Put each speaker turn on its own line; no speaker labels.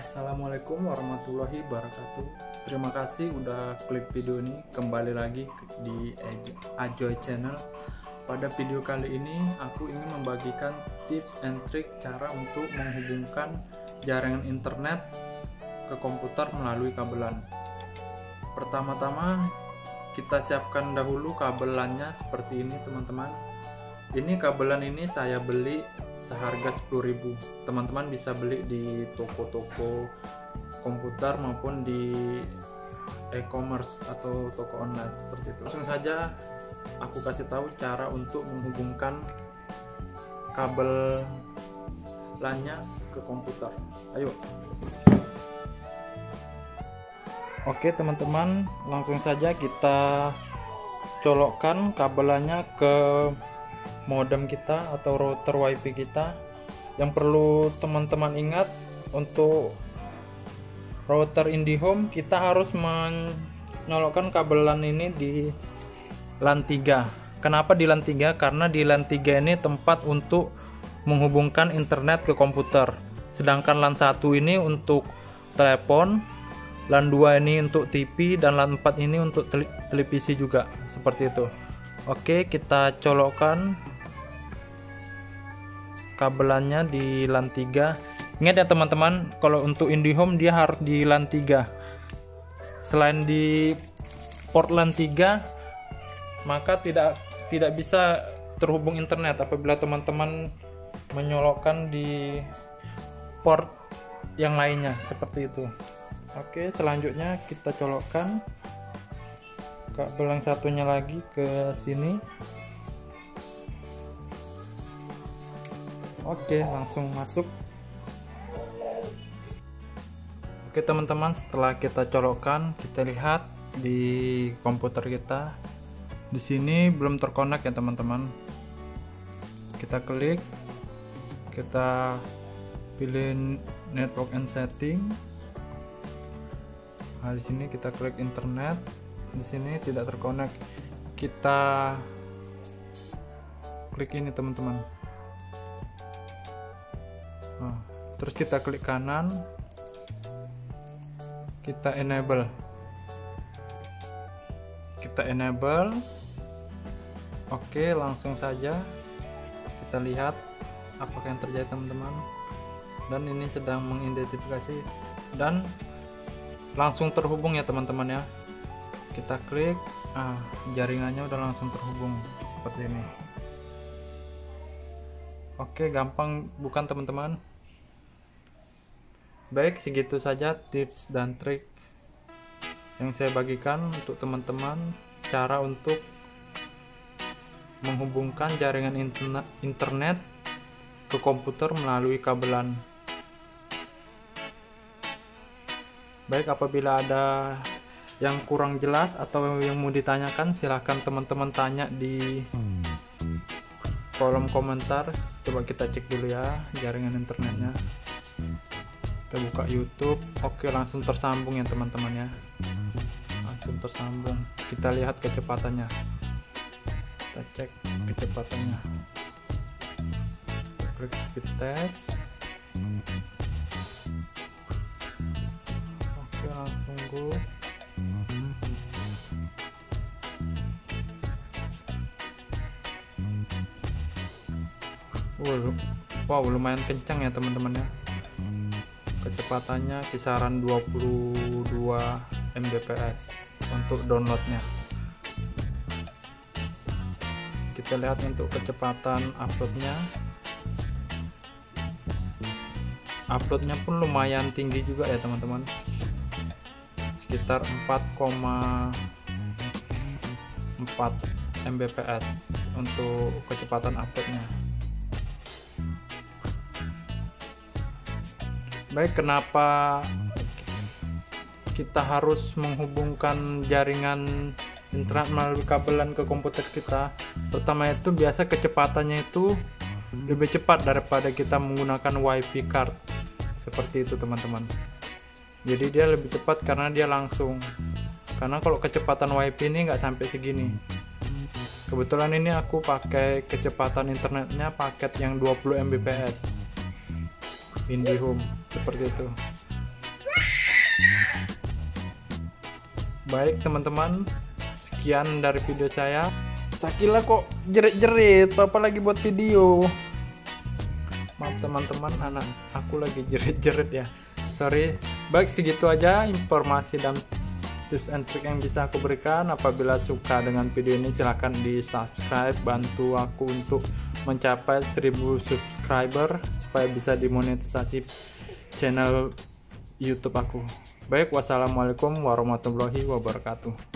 Assalamualaikum warahmatullahi wabarakatuh. Terima kasih udah klik video ini. Kembali lagi di Ajoy Channel. Pada video kali ini aku ingin membagikan tips and trik cara untuk menghubungkan jaringan internet ke komputer melalui kabelan. Pertama-tama kita siapkan dahulu kabelannya seperti ini, teman-teman. Ini kabelan ini saya beli seharga 10.000. Teman-teman bisa beli di toko-toko komputer maupun di e-commerce atau toko online seperti itu. Langsung saja aku kasih tahu cara untuk menghubungkan kabel LAN-nya ke komputer. Ayo. Oke teman-teman, langsung saja kita colokkan kabelannya ke modem kita atau router WiFi kita. Yang perlu teman-teman ingat, untuk router IndiHome kita harus menyolokkan kabel LAN ini di LAN 3. Kenapa di LAN 3? Karena di LAN 3 ini tempat untuk menghubungkan internet ke komputer. Sedangkan LAN 1 ini untuk telepon, LAN 2 ini untuk TV, dan LAN 4 ini untuk televisi juga, seperti itu. Oke, kita colokkan kabelannya di LAN 3. Ingat ya teman-teman, kalau untuk IndiHome dia harus di LAN 3. Selain di port LAN 3, maka tidak bisa terhubung internet apabila teman-teman menyolokkan di port yang lainnya, seperti itu. Oke, selanjutnya kita colokkan kabel yang satunya lagi ke sini. Oke, langsung masuk. Oke teman-teman, setelah kita colokkan, kita lihat di komputer kita. Di sini belum terkonek ya teman-teman. Kita klik, kita pilih network and setting. Nah, di sini kita klik internet. Di sini tidak terkonek. Kita klik ini teman-teman. Nah, terus kita klik kanan, kita enable. Oke, langsung saja kita lihat apakah yang terjadi teman-teman. Dan ini sedang mengidentifikasi dan langsung terhubung ya teman-teman ya. Kita klik, jaringannya udah langsung terhubung seperti ini. Oke, gampang bukan teman-teman? Baik, segitu saja tips dan trik yang saya bagikan untuk teman-teman, cara untuk menghubungkan jaringan internet ke komputer melalui kabelan. Baik, apabila ada yang kurang jelas atau yang mau ditanyakan, silahkan teman-teman tanya di kolom komentar. Coba kita cek dulu ya jaringan internetnya. Kita buka YouTube. Oke, langsung tersambung ya teman-teman ya. Langsung tersambung. Kita lihat kecepatannya. Kita cek kecepatannya. Klik speed test. Oke, langsung go. Wow, lumayan kencang ya teman-teman ya. Kecepatannya kisaran 22 Mbps untuk downloadnya. Kita lihat untuk kecepatan uploadnya. Uploadnya pun lumayan tinggi juga ya teman-teman, sekitar 4,4 Mbps untuk kecepatan uploadnya. Baik, kenapa kita harus menghubungkan jaringan internet melalui kabelan ke komputer kita? Pertama itu biasa kecepatannya itu lebih cepat daripada kita menggunakan WiFi card, seperti itu teman-teman. Jadi dia lebih cepat karena dia langsung. Karena kalau kecepatan WiFi ini nggak sampai segini. Kebetulan ini aku pakai kecepatan internetnya paket yang 20 Mbps IndiHome, seperti itu. Baik teman-teman, sekian dari video saya. Sakila kok jerit-jerit, papa lagi buat video. Maaf teman-teman, anak aku lagi jerit-jerit ya, sorry. Baik, segitu aja informasi dan tips and trick yang bisa aku berikan. Apabila suka dengan video ini silahkan di subscribe, bantu aku untuk mencapai 1000 subscriber supaya bisa dimonetisasi channel YouTube aku. Baik, wassalamualaikum warahmatullahi wabarakatuh.